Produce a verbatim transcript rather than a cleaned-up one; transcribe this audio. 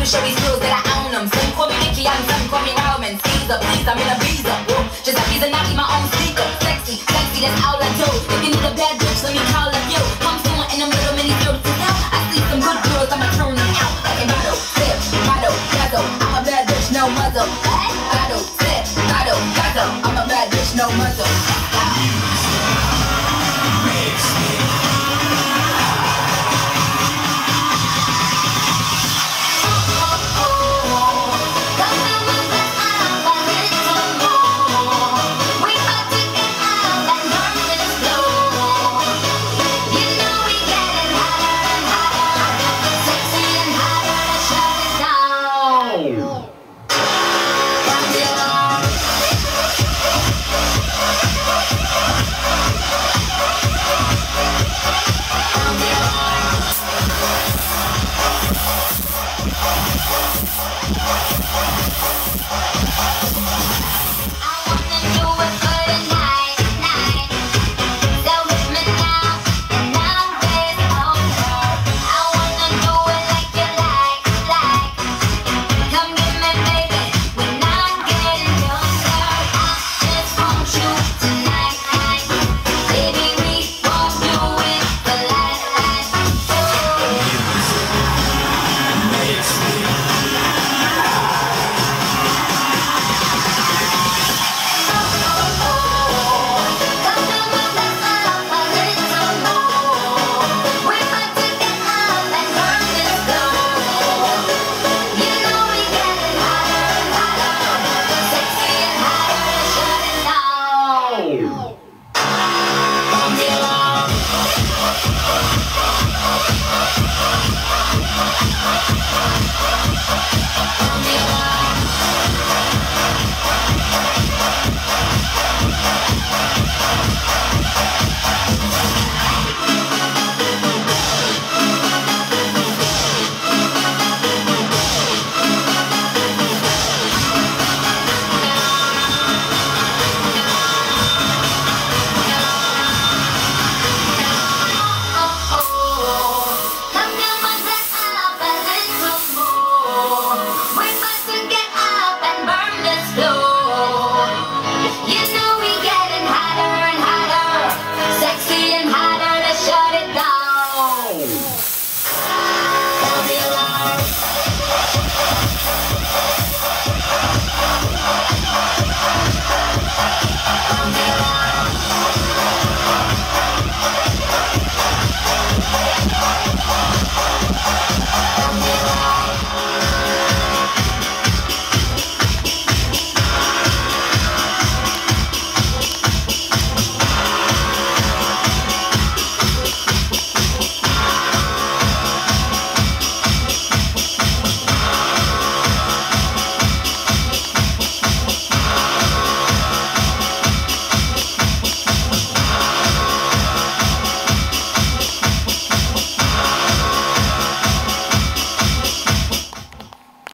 show these girls that I own them. Some call me Mickey, I'm some call me Roman. Caesar, please, I'm in a visa. Whoa, just like he's a knock, my own speaker. Sexy, sexy, that's all I do. If you need a bad